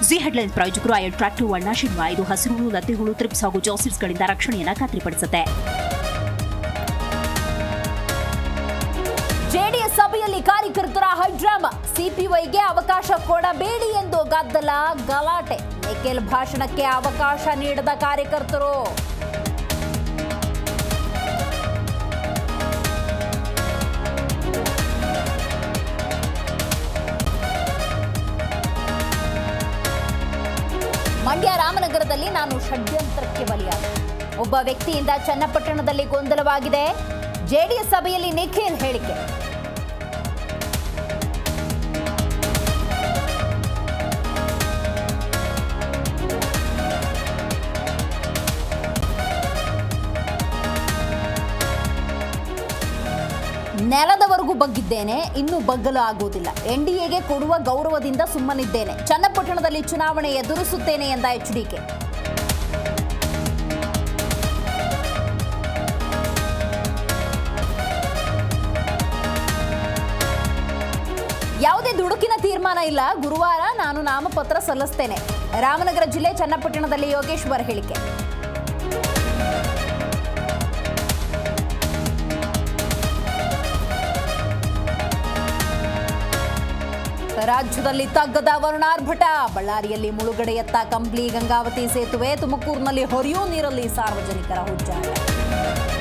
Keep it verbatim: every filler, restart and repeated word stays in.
G headlines ಪ್ರಾಯೋಜಕರು ಐ ಟ್ರಾಕ್ಟಿವ್ ವರ್ಣಾಶಿನ್ವ ಇದು ಹಸಿರುಳು ಲತೆಹುಳು ತ್ರಿಪ್ಸ್ ಹಾಗೂ ಜಾಸಿಡ್ಸ್ಗಳಿಂದ ರಕ್ಷಣೆಯನ್ನು ಖಾತ್ರಿಪಡಿಸುತ್ತೆ. ಜೆಡಿಎಸ್ ಸಭೆಯಲ್ಲಿ ಕಾರ್ಯಕರ್ತರ ಹೈಡ್ರಾಮಾ, ಸಿಪಿವೈಗೆ ಅವಕಾಶ ಕೊಡಬೇಡಿ ಎಂದು ಗದ್ದಲ ಗಲಾಟೆ, ನಿಖಿಲ್ ಭಾಷಣಕ್ಕೆ ಅವಕಾಶ ನೀಡದ ಕಾರ್ಯಕರ್ತರು. ಮಂಡ್ಯ ರಾಮನಗರದಲ್ಲಿ ನಾನು ಷಡ್ಯಂತ್ರಕ್ಕೆ ಬಲಿಯಾದೆ. ಒಬ್ಬ ವ್ಯಕ್ತಿಯಿಂದ ಚನ್ನಪಟ್ಟಣದಲ್ಲಿ ಗೊಂದಲವಾಗಿದೆ. ಜೆಡಿಎಸ್ ಸಭೆಯಲ್ಲಿ ನಿಖಿಲ್ ಹೇಳಿಕೆ. ನೆಲದವರೆಗೂ ಬಗ್ಗಿದ್ದೇನೆ, ಇನ್ನೂ ಬಗ್ಗಲು ಆಗುವುದಿಲ್ಲ. ಎನ್ಡಿಎಗೆ ಕೊಡುವ ಗೌರವದಿಂದ ಸುಮ್ಮನಿದ್ದೇನೆ. ಚನ್ನಪಟ್ಟಣದಲ್ಲಿ ಚುನಾವಣೆ ಎದುರಿಸುತ್ತೇನೆ ಎಂದ ಎಚ್ಡಿಕೆ. ಯಾವುದೇ ದುಡುಕಿನ ತೀರ್ಮಾನ ಇಲ್ಲ, ಗುರುವಾರ ನಾನು ನಾಮಪತ್ರ ಸಲ್ಲಿಸುತ್ತೇನೆ. ರಾಮನಗರ ಜಿಲ್ಲೆ ಚನ್ನಪಟ್ಟಣದಲ್ಲಿ ಯೋಗೇಶ್ವರ್ ಹೇಳಿಕೆ. ರಾಜ್ಯದಲ್ಲಿ ತಗ್ಗದ ವರುಣಾರ್ಭಟ, ಬಳ್ಳಾರಿಯಲ್ಲಿ ಮುಳುಗಡೆಯತ್ತ ಕಂಪ್ಲಿ ಗಂಗಾವತಿ ಸೇತುವೆ, ತುಮಕೂರಿನಲ್ಲಿ ಹರಿಯೋ ನೀರಲ್ಲಿ ಸಾರ್ವಜನಿಕರ ಹುಚ್ಚಾಟ.